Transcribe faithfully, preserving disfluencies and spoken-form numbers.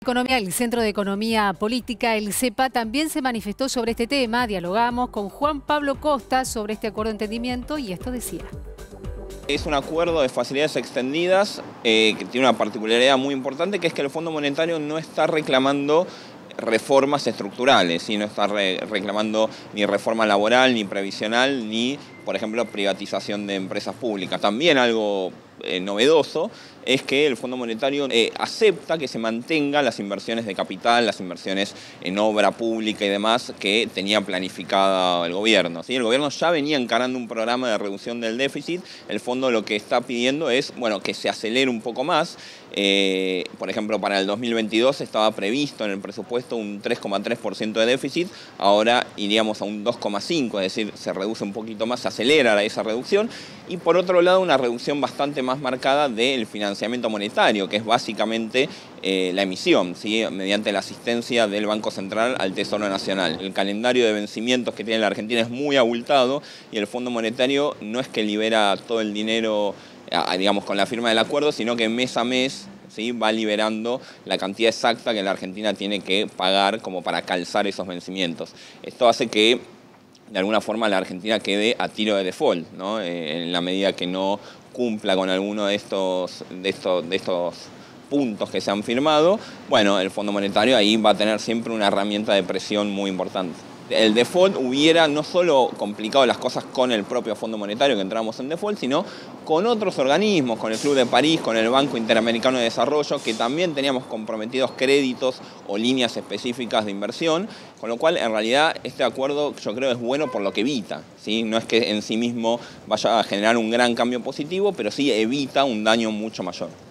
Economía, el Centro de Economía Política, el CEPA, también se manifestó sobre este tema. Dialogamos con Juan Pablo Costa sobre este acuerdo de entendimiento y esto decía. Es un acuerdo de facilidades extendidas eh, que tiene una particularidad muy importante, que es que el Fondo Monetario no está reclamando reformas estructurales, ¿sí? No está re reclamando ni reforma laboral, ni previsional, ni, por ejemplo, privatización de empresas públicas. También algo eh, novedoso es que el Fondo Monetario eh, acepta que se mantengan las inversiones de capital, las inversiones en obra pública y demás que tenía planificada el gobierno, ¿sí? El gobierno ya venía encarando un programa de reducción del déficit. El fondo lo que está pidiendo es, bueno, que se acelere un poco más. Eh, por ejemplo, para el dos mil veintidós estaba previsto en el presupuesto un tres coma tres por ciento de déficit, ahora iríamos a un dos coma cinco por ciento, es decir, se reduce un poquito más, se acelera esa reducción. Y por otro lado, una reducción bastante más marcada del financiamiento monetario, que es básicamente eh, la emisión, ¿sí? Mediante la asistencia del Banco Central al Tesoro Nacional. El calendario de vencimientos que tiene la Argentina es muy abultado y el Fondo Monetario no es que libera todo el dinero, digamos, con la firma del acuerdo, sino que mes a mes, ¿sí?, va liberando la cantidad exacta que la Argentina tiene que pagar como para calzar esos vencimientos. Esto hace que, de alguna forma, la Argentina quede a tiro de default, ¿no? Eh, en la medida que no cumpla con alguno de estos, de estos, de estos puntos que se han firmado, bueno, el Fondo Monetario ahí va a tener siempre una herramienta de presión muy importante. El default hubiera no solo complicado las cosas con el propio Fondo Monetario, que entramos en default, sino con otros organismos, con el Club de París, con el Banco Interamericano de Desarrollo, que también teníamos comprometidos créditos o líneas específicas de inversión, con lo cual en realidad este acuerdo yo creo es bueno por lo que evita, ¿sí? No es que en sí mismo vaya a generar un gran cambio positivo, pero sí evita un daño mucho mayor.